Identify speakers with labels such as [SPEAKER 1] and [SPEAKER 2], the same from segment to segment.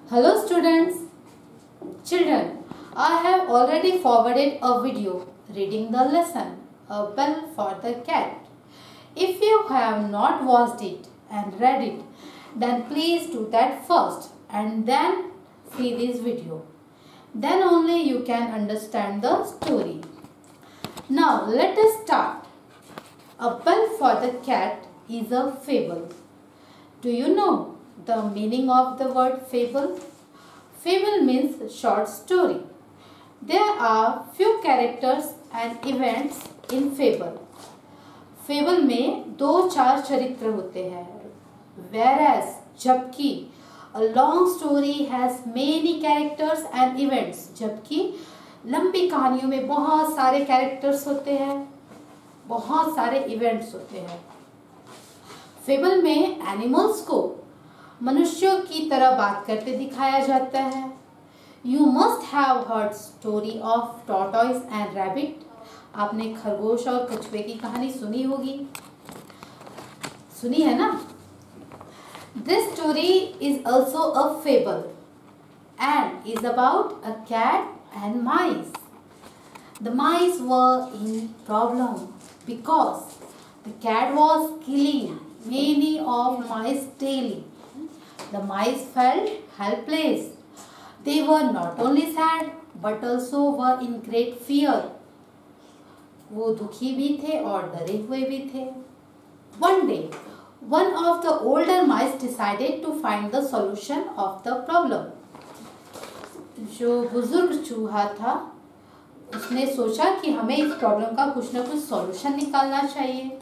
[SPEAKER 1] Hello students, children, I have already forwarded a video reading the lesson A Bell for the Cat. If you have not watched it and read it, then please do that first and then see this video. Then only you can understand the story. Now let us start. A Bell for the Cat is a fable. Do you know the meaning of the word fable? Fable means short story. There are few characters and events in fable. Fable में 2-4 चरित्र होते हैं, whereas जबकि a long story has many characters and events, जबकि लंबी कहानियों में बहुत सारे characters होते हैं, बहुत सारे events होते हैं। फेबल में एनिमल्स को मनुष्यों की तरह बात करते दिखाया जाता है। You must have heard story of tortoise and rabbit. आपने खरगोश और कछुए की कहानी सुनी होगी, सुनी है ना? This story is also a fable and is about a cat and mice. The mice were in problem because the cat was killing many of mice daily. The mice felt helpless. They were not only sad but also were in great fear. वो दुखी भी थे और डरे हुए भी थे। One day, one of the older mice decided to find the solution of the problem. जो बुजुर्ग चूहा था, उसने सोचा कि हमें इस प्रॉब्लम का कुछ न कुछ सॉल्यूशन निकालना चाहिए।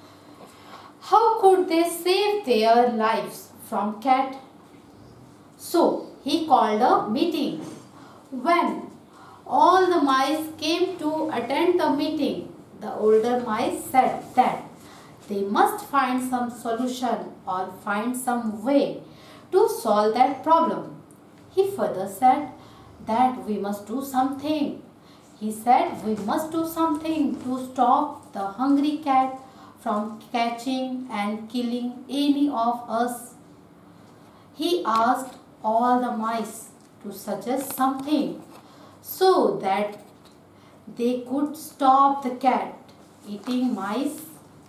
[SPEAKER 1] How could they save their lives from cat? So he called a meeting. When all the mice came to attend the meeting, the older mice said that they must find some solution or find some way to solve that problem. He further said that we must do something. He said we must do something to stop the hungry cat from catching and killing any of us. He asked all the mice to suggest something so that they could stop the cat eating mice.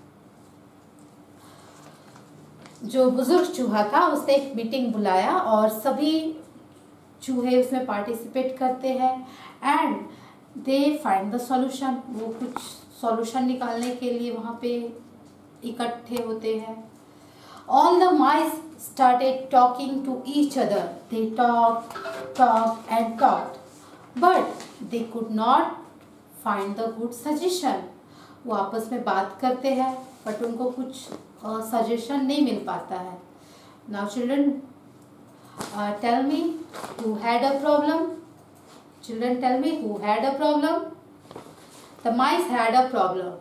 [SPEAKER 1] जो बुजुर्ग चूहा था उसने एक meeting बुलाया और सभी चूहे उसमें पार्टिसिपेट करते हैं and they find the solution. वो कुछ सॉल्यूशन निकालने के लिए वहाँ पे इकट्ठे होते हैं। All the mice started talking to each other. They talked and talked, but they could not find the good suggestion. वो आपस में बात करते हैं, but उनको कुछ suggestion नहीं मिल पाता है। Now children, tell me who had a problem? Children, tell me who had a problem? The mice had a problem.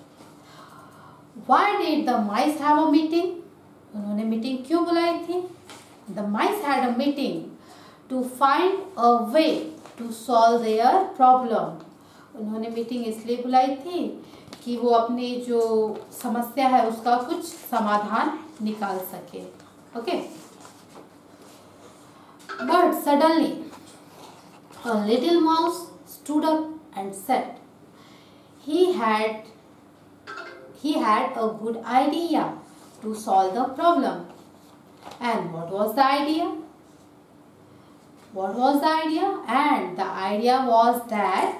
[SPEAKER 1] Why did the mice have a meeting? उन्होंने मीटिंग क्यों बुलाई थी? The mice had a meeting to find a way to solve their problem. उन्होंने meeting इसलिए बुलाई थी कि वो अपनी जो समस्या है उसका कुछ समाधान निकाल सके। Okay? But suddenly a little mouse stood up and said he had a good idea to solve the problem. And what was the idea? What was the idea? And the idea was that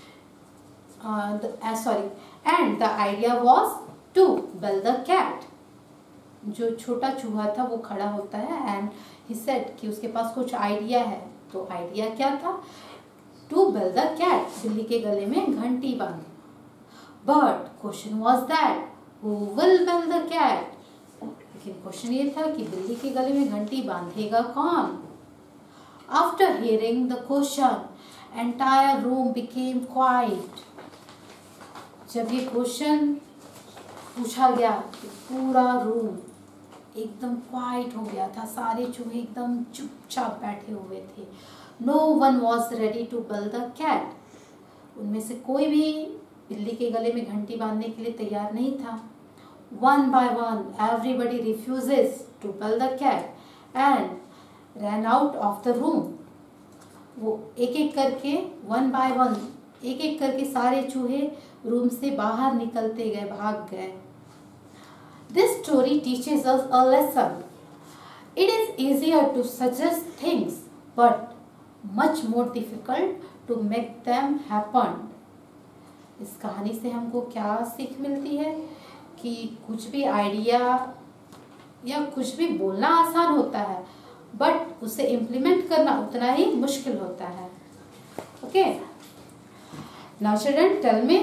[SPEAKER 1] and the idea was to bell the cat. जो छोटा चूहा था वो खड़ा होता है and he said कि उसके पास कुछ आइडिया है। तो आइडिया क्या था? To bell the cat, बिल्ली के गले में घंटी बांधना। But question was that who will bell the cat? लेकिन क्वेश्चन ये था कि बिल्ली के गले में घंटी बांधेगा कौन? After hearing the question, entire room became quiet. जब ये क्वेश्चन पूछा गया तो पूरा रूम एकदम क्वाइट हो गया था। सारे चूहे एकदम चुपचाप बैठे हुए थे। No one was ready to bell the cat. उनमें से कोई भी बिल्ली के गले में घंटी बांधने के लिए तैयार नहीं था। One by one, everybody refuses to bell the cat, and ran out of the room. वो एक एक करके वन बाय वन एक एक करके सारे चूहे रूम से बाहर निकलते गए, भाग गए. This story teaches us a lesson. It is easier to suggest things, but much more difficult to make them happen. इस कहानी से हमको क्या सीख मिलती है कि कुछ भी आइडिया या कुछ भी बोलना आसान होता है, बट उसे इम्प्लीमेंट करना उतना ही मुश्किल होता है. Okay, now children tell me,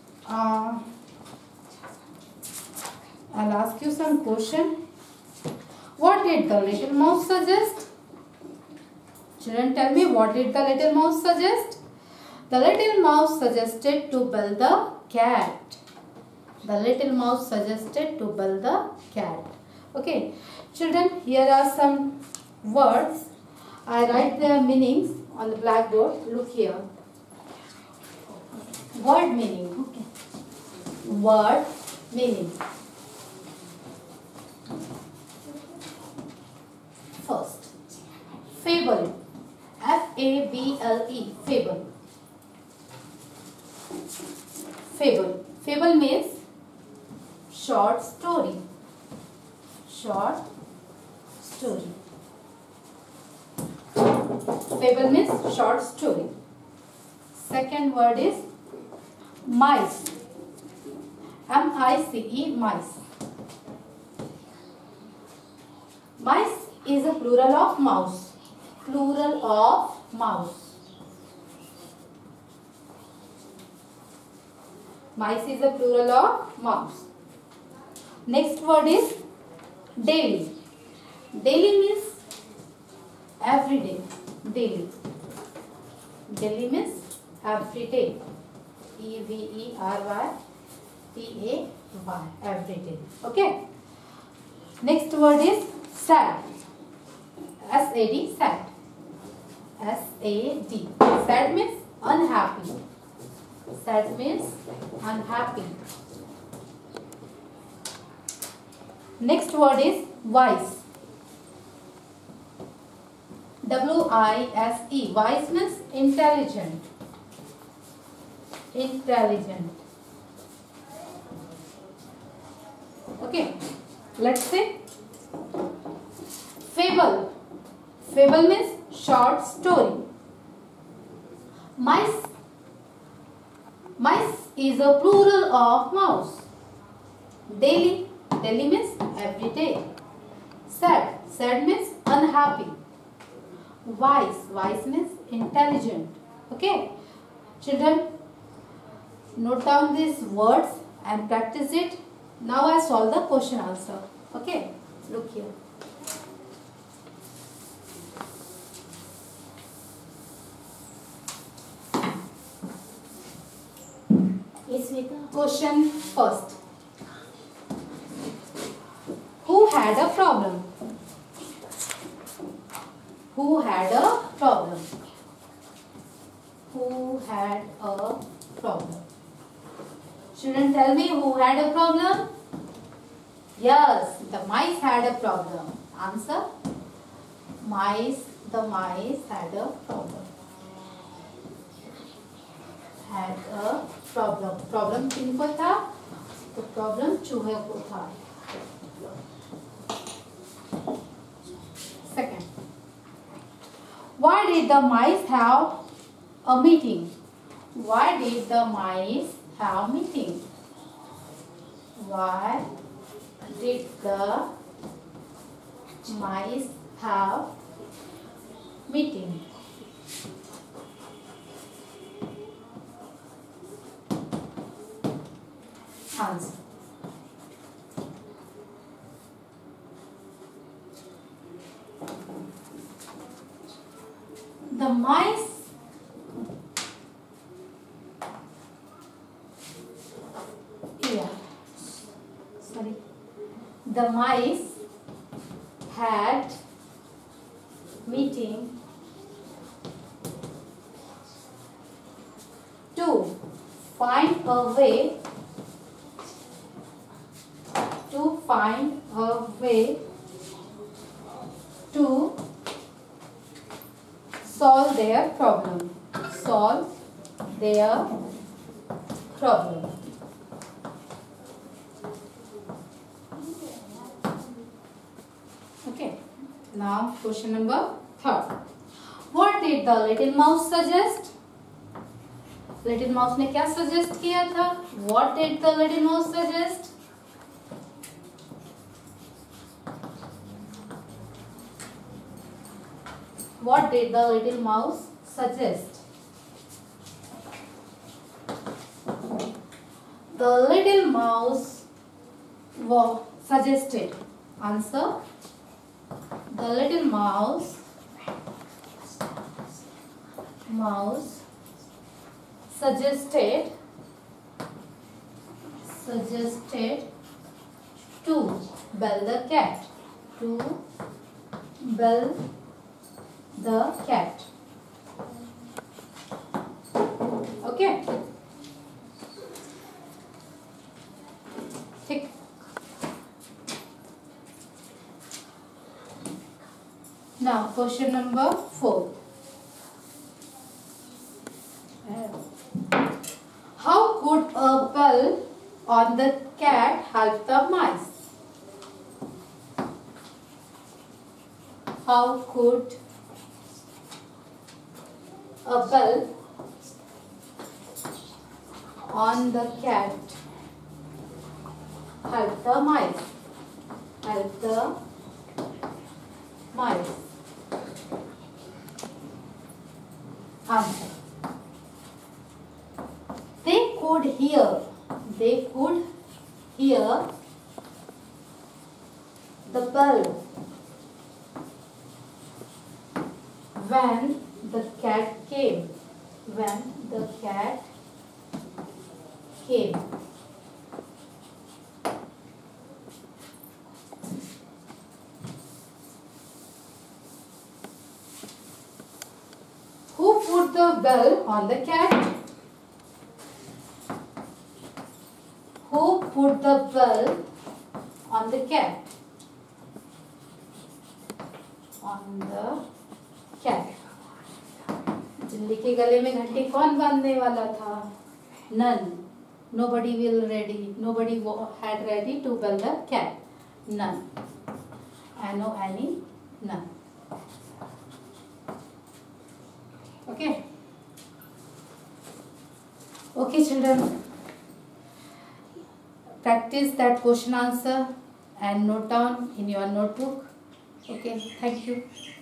[SPEAKER 1] I'll ask you some question. What did the little mouse suggest? Children, tell me, what did the little mouse suggest? The little mouse suggested to build the cat. The little mouse suggested to build the cat. Okay, children, here are some words. I write their meanings on the blackboard. Look here. Word meaning. Okay. Word meaning. First, fable. F-A-B-L-E. Fable. Fable. Fable means short story. Short story. Fable means short story. Second word is mice. M-I-C-E. Mice. Mice is a plural of mouse. Plural of mouse. Mice is a plural of mouse. Next word is daily. Daily means every day. Daily. Daily means every day. E-V-E-R-Y T-A-Y. Every day. Okay. Next word is sad. S-A-D. Sad. S-A-D. Sad means unhappy. Sad means unhappy. Next word is wise. W-I-S-E. Wise means intelligent. Intelligent. Okay. Let's say fable. Fable means short story. Mice. Mice is a plural of mouse. Daily. Daily means every day. Sad. Sad means unhappy. Wise. Wise means intelligent. Okay. Children, note down these words and practice it. Now I solve the question answer. Okay. Look here. Question first. Who had a problem? Who had a problem? Who had a problem? Children, tell me, who had a problem? Yes, the mice had a problem. Answer. Mice. The mice had a problem. Had a problem. Problem किनको था? तो problem चूहे को था. Second. Why did the mice have a meeting? Why did the mice have meeting? Why did the mice have meeting? Answer. The mice the mice had meeting to find a way to solve their problem. Solve their problem. Okay. Now question number 3. What did the little mouse suggest? Little mouse ने क्या suggest किया था? What did the little mouse suggest? What did the little mouse suggest? The little mouse suggested. Answer. The little mouse suggested to bell the cat. To bell the cat. Okay. Tick. Now question number 4. How could a bell on the cat help the mice? How could a bell on the cat help the mice? Help the mice. Answer. They could hear the bell when the cat came. Who put the bell on the cat? Who put the bell on the cat? On the cat. बिल्ली के गले में घंटी कौन बांधने वाला था? None. Nobody had ready to bell the cat. None. Ano, Annie, none. Okay. Okay, children. Practice that question answer and note down in your notebook. Okay, thank you.